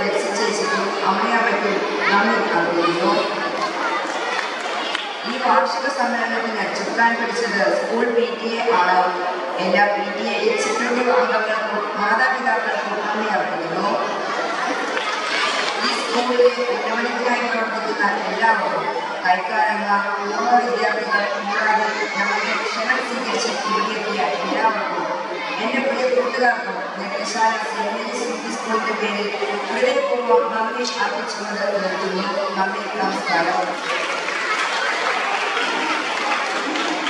ലെക്സി ചേച്ചിക്കും അമ്മയമ്മയ്ക്കും നന്ദി അറിയിക്കുന്നു. ഈ വാർഷിക സമ്മേളനത്തിന് ചുക്കാൻ പിടിച്ചത് സ്കൂൾ PTA ആണ്. എല്ലാ PTA എക്സിക്യൂട്ടീവ് അംഗങ്ങൾക്കും മാതാപിതാക്കൾക്കും നന്ദി അറിയിക്കുന്നു. ഈ സ്കൂളിലെ ഉന്നമനത്തിനായി പ്രവർത്തിക്കുന്ന എല്ലാവർക്കും കൈക്കാരന്മാർ, പൂർവ്വ വിദ്യാർത്ഥികൾ കൂടാതെ നമ്മുടെ ക്ഷണം സ്വീകരിച്ച് ഇവിടെയെത്തിയ എല്ലാവർക്കും എൻ്റെ പ്രിയ കൂട്ടുകാർക്കും നെടിയശാല SMUPS സ്കൂളിൻ്റെ പേരിൽ ഹൃദയപൂർവ്വം നന്ദി അർപ്പിച്ചുകൊണ്ട് നിർത്തുന്നു. നന്ദി, നമസ്കാരം.